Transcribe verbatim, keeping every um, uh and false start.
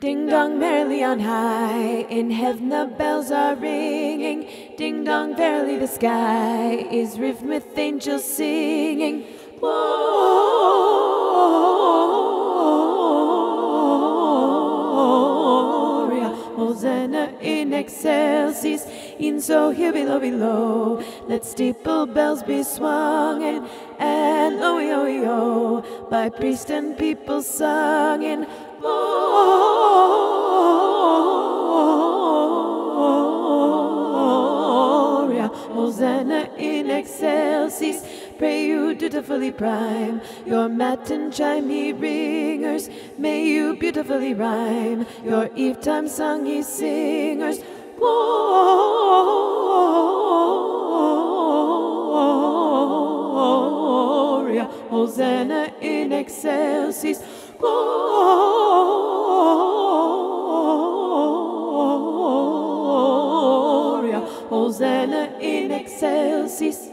Ding dong merrily on high, in heaven the bells are ringing. Ding dong verily the sky is rift with angels singing. Gloria, Hosanna in excelsis, in so here below below. Let steeple bells be swung and and oh yo yo by priest and people sung in. Gloria, Hosanna in excelsis. Pray you dutifully prime your matin chime, ye ringers. May you beautifully rhyme your eve time song, ye singers. Gloria, Hosanna in excelsis. Gloria, Hosanna in excelsis.